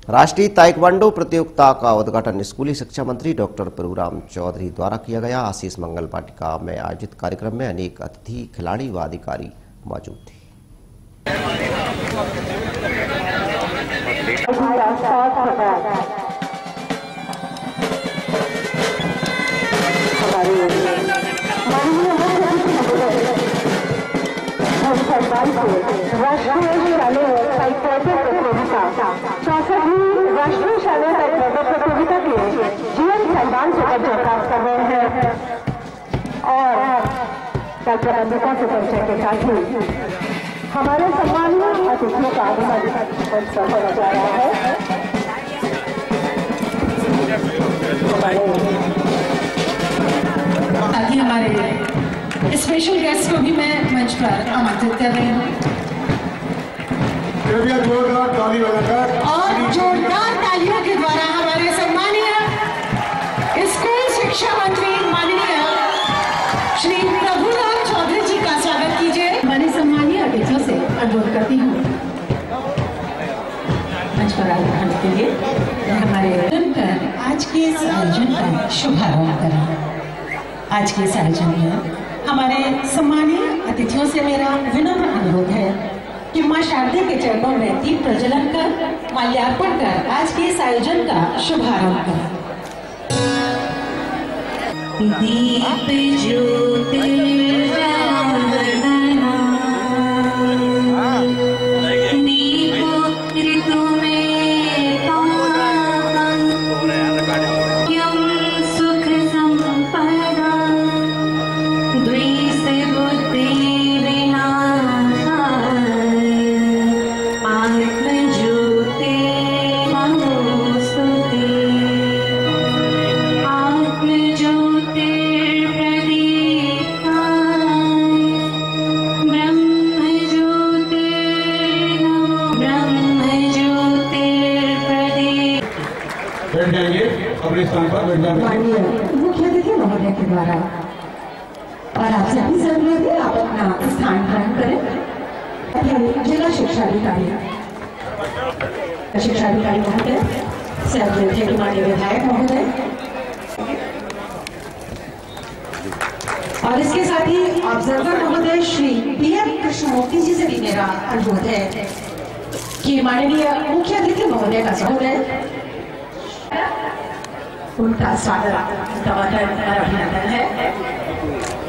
राष्ट्रीय ताइक्वांडो प्रतियोगिता का उद्घाटन स्कूली शिक्षा मंत्री डॉक्टर प्रभुराम चौधरी द्वारा किया गया। आशीष मंगल वाटिका में आयोजित कार्यक्रम में अनेक अतिथि, खिलाड़ी व अधिकारी मौजूद थे। राष्ट्रीय शालेय ताइक्वांडो प्रतियोगिता के जीवन सम्मान से चर्चा कर रहे हैं और डॉक्टर अंबिका से परिचय के साथ ही हमारे सम्मानीय अतिथियों का आगमन होने जा रहा है। ताकि हमारे स्पेशल गेस्ट को भी मैं मंच पर आमंत्रित कर रही हूँ। जोरदार ताली बजाकर और जोरदार तालियों के द्वारा हमारे सम्मानीय स्कूल शिक्षा मंत्री माननीय श्री प्रभुराम चौधरी जी का स्वागत कीजिए। हमारे सम्मानीय अतिथियों से अनुरोध करती हूँ मंच पर आने के लिए हमारे आज के इस आयोजन का शुभारंभ करें। आज के इस आयोजन में हमारे सम्मानीय अतिथियों से मेरा विनम्र अनुरोध है कि मां शारदा के चरणों में दीप प्रज्वलन कर माल्यार्पण कर आज के इस आयोजन का शुभारंभ करें। दीप ज्योति माननीय मुख्य अतिथि महोदय के द्वारा और आप सभी जरूरत है आप अपना स्थान ग्रहण करें। जिला शिक्षाधिकारी महोदय, माननीय विधायक महोदय और इसके साथ ही ऑब्जर्वर महोदय श्री PM कृष्णमूर्ति जी से भी मेरा अनुरोध है कि माननीय मुख्य अतिथि महोदय का सहोदय उनका स्वागत, उनका अभिनंदन है।